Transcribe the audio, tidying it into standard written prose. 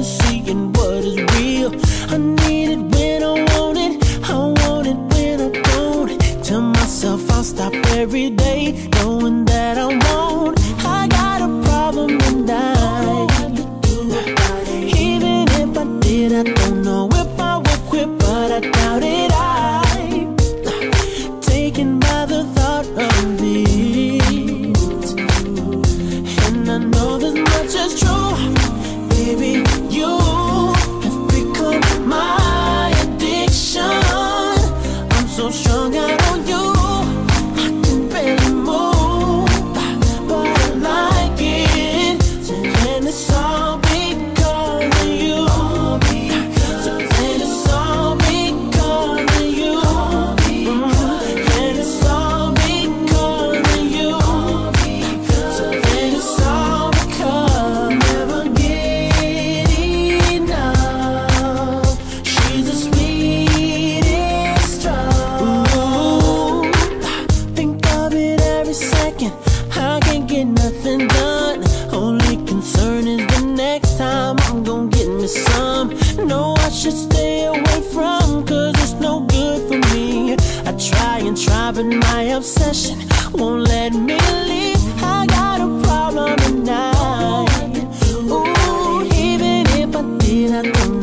seeing what is real. I need it when I want it, I want it when I don't. Tell myself I'll stop every day, knowing that I won't. I got a problem tonight. Even if I did, I don't know if I would quit, but I doubt it. I'm taken by the thought of it, and I know this much is true. Baby, you have become my addiction. I'm so strung out on you, I can barely move, but I like it. And it's all because of you. So then it's all because of you. And it's all because of you. So then it's all because never get enough. She's the sweetest drug. Ooh, think of it every second. I can't get nothing done. Only concern is the next time I'm gonna get me some. No, I should stay away from, cause it's no good for me. I try and try, but my obsession won't let me leave. I got a problem tonight. Ooh, even if I did, I don't